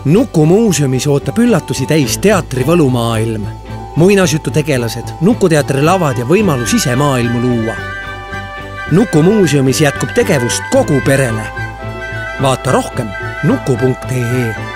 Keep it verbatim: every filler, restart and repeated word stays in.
Nukumuuseumis ootab üllatusi täis teatri võlumaailm. Muinasjutu tegelased, nukuteatri lavad ja võimalus ise maailmu luua. Nukumuuseumis jätkub tegevust kogu perele. Vaata rohkem nuku punkt ee.